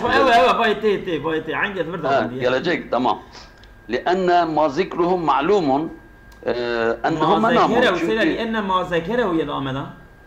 Gelecek tamam. لأن ما ذكره معلوم أنه منام. لأن ما ذكره يدامنا.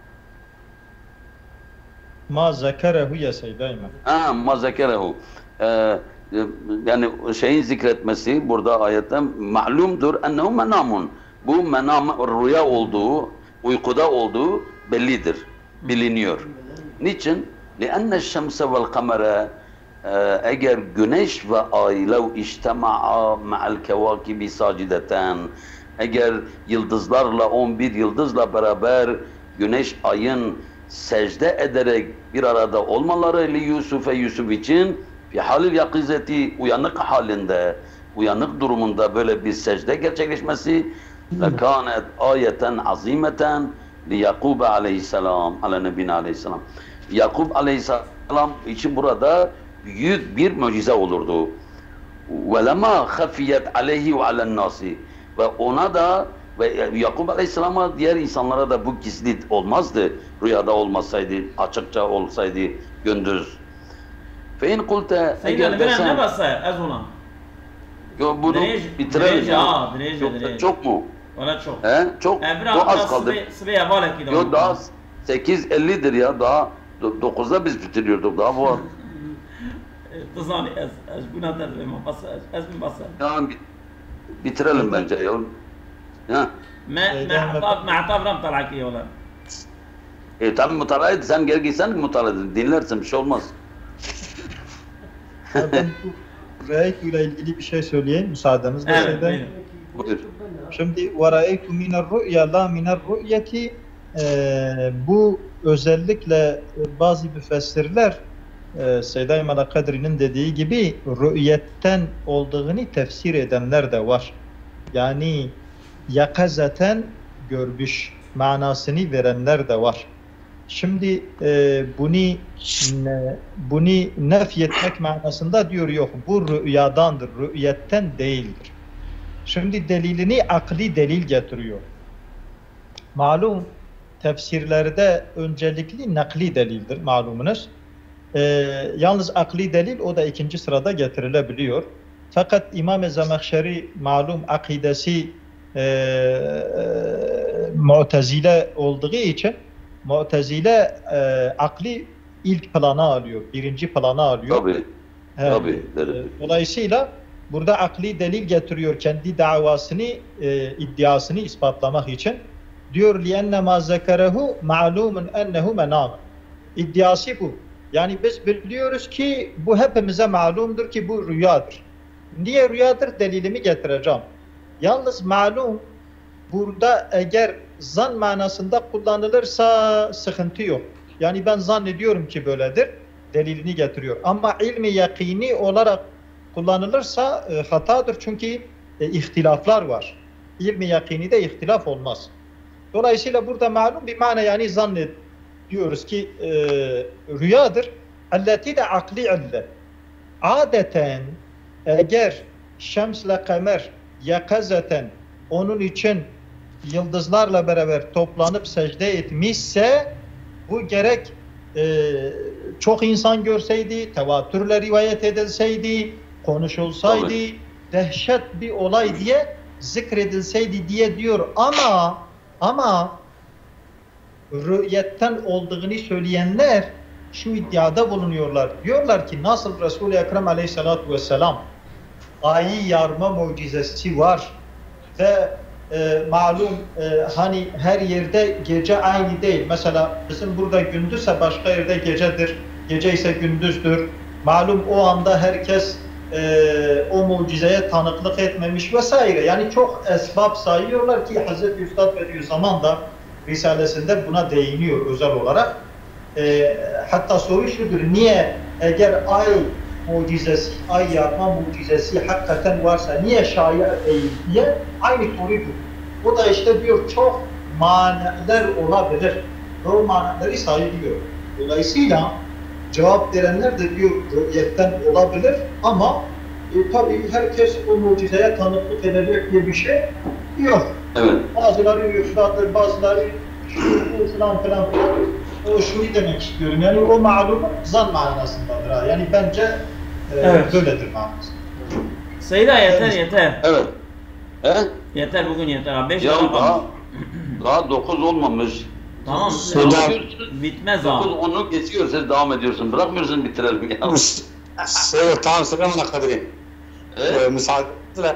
ما ذكره ya seydayma. Ma ذكره. Yani şeyin zikretmesi burada ayetten ma'lumdur ennehu menamun. Bu menam rüya olduğu, uykuda olduğu bellidir, biliniyor. Niçin? لأن الشمس والقمر eğer güneş ve ay lev iştema'a ma'al kevakibi sacideten, eğer yıldızlarla 11 yıldızla beraber güneş ayın secde ederek bir arada olmaları Yusuf için fi halil yakizeti uyanık halinde, uyanık durumunda böyle bir secde gerçekleşmesi lekanet ayeten azimeten li Yakub aleyhisselam ala nebine aleyhisselam. Yakub aleyhisselam için burada büyük bir mucize olurdu. Ve lema khafiyet aleyhi ve alen nasi, ve ona da ve Yakub aleyhisselama diğer insanlara da bu gizli olmazdı. Rüyada olmasaydı, açıkça olsaydı gündüz. Fe in kulte eğer desen ne basa az olan. Bunu bitirelim ya. Çok mu? Valla çok. He? Çok az kaldı. Sıvıya var ki. Yok daha 8:50'dir ya, daha 9'da biz bitiriyorduk, daha var. Tızani ez buna derdim az bin basa. Tamam bitirelim bence ya. Ha. Ma'tab ram talaki ya ulan. Tabii mutala et, sen gel gitsen mutala et, dinlersin, bir şey olmaz. Ben bu ra'aytu ile ilgili bir şey söyleyeyim müsaadenizle. Evet, buyur. Şimdi وَرَأَيْتُ مِنَ الرُّؤْيَا لَا مِنَ الرُّؤْيَةِ, bu özellikle bazı müfessirler Seyyid-i Mala Kadri'nin dediği gibi rü'yetten olduğunu tefsir edenler de var. Yani yakazaten görmüş manasını verenler de var. Şimdi bunu nefyetmek manasında diyor yok. Bu rüyadandır, rü'yetten değildir. Şimdi delilini akli delil getiriyor. Malum tefsirlerde öncelikli nakli delildir malumunuz. Yalnız akli delil o da ikinci sırada getirilebiliyor. Fakat İmam-ı Zemahşeri malum akidesi Mu'tezile olduğu için Mu'tezile akli ilk plana alıyor, birinci plana alıyor. Tabii. Tabii. Dolayısıyla burada akli delil getiriyor kendi davasını, iddiasını ispatlamak için. Diyor لِيَنَّمَا زَكَرَهُ مَعْلُومٌ اَنَّهُ مَنَامٌ. İddiası bu. Yani biz biliyoruz ki bu hepimize malumdur ki bu rüyadır. Niye rüyadır? Delilimi getireceğim. Yalnız malum burada eğer zan manasında kullanılırsa sıkıntı yok. Yani ben zannediyorum ki böyledir. Delilini getiriyor. Ama ilmi yakini olarak kullanılırsa hatadır. Çünkü ihtilaflar var. İlmi yakini de ihtilaf olmaz. Dolayısıyla burada malum bir mana, yani zannediyoruz ki rüyadır. Elleti de akli ille. Adeten eğer şemsle kamer yakazeten onun için yıldızlarla beraber toplanıp secde etmişse bu gerek çok insan görseydi, tevatürle rivayet edilseydi, konuşulsaydı, tabii, dehşet bir olay diye zikredilseydi diye diyor. Ama rü'yetten olduğunu söyleyenler şu iddiada bulunuyorlar. Diyorlar ki nasıl Resul-i Ekrem aleyhissalatu vesselam ayı yarma mucizesi var ve malum hani her yerde gece aynı değil. Mesela bizim burada gündüzse başka yerde gecedir. Gece ise gündüzdür. Malum o anda herkes o mucizeye tanıklık etmemiş vesaire. Yani çok esbab sayıyorlar ki Hazreti Üstad Bediüzzaman da Risalesinde buna değiniyor özel olarak. Hatta soru şudur: niye eğer ay mucizesi, ay yarma mucizesi hakikaten varsa niye şaya değil diye aynı sorudur. O da işte diyor çok manalar olabilir. O manaları sayılıyor. Dolayısıyla cevap verenler de diyor rü'yetten olabilir ama tabii herkes o mucizeye tanıklık edecek diye bir şey yok. Evet. Bazıları yufradır, bazıları falan. O şunu demek istiyorum. Yani o malum zan manasındadır ha. Yani bence evet, böyledir manası. Seyda yeter. Evet. Yeter, bugün yeter. 5 ya daha 9 olmamış. Tamam. Bitmez ha. 9 onu geçiyor, siz devam ediyorsun. Bırakmıyorsun, bitirelim ya. Evet, tamam, sıramına kadar. Müsaadenizle.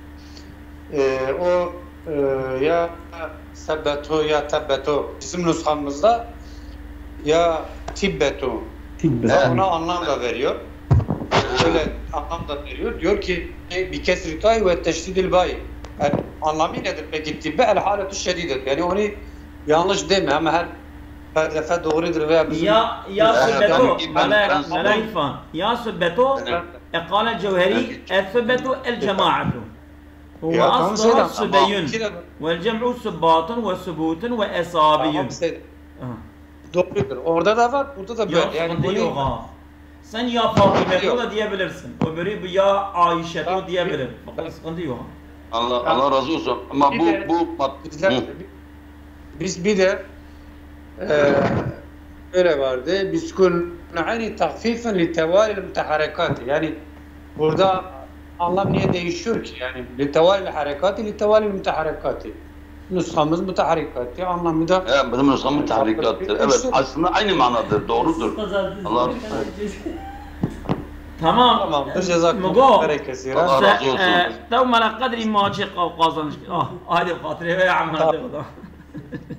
O ya sebbetu ya tebbetu bizim nüshamızda ya tibbetu. Ona anlam da veriyor. şöyle anlam da veriyor. Diyor ki bir kesri tay ve teşdidil bay. Yani anlamı nedir peki? Tibbe el haletu şedidir. Yani onu yanlış deme ama her defa doğrudur veya bizim... يا سبتو لا يفهم يا سبتو قال الجوهري الثبت الجماعة هو أصلها السبيون والجمع سباط وسبوت وأصابي. Doğrudur. Orada da var, burada da böyle. Yani bunu... Sen ya Fatıme'to da diyebilirsin. Öbürü ya Ayşe'to diyebilir. Fakat sıkıntı yok. Allah razı olsun. Ama biz bir de öyle vardı. Biz kulna'ani tahfifen li tevalil mutaharekati. Yani burada anlam niye değişiyor ki? Yani li tevalil harekati li tevalil mutaharekati. Nuskamız mutaharekati anlamı da... Evet, benim nuskam mutaharekattır. Evet, aslında aynı manadır, doğrudur. Allah tamam. Cezakumullah kesiren. Allah razı olsun. تو ما قدر ما شق او قازنش اه هذه خاطري يا عم هذا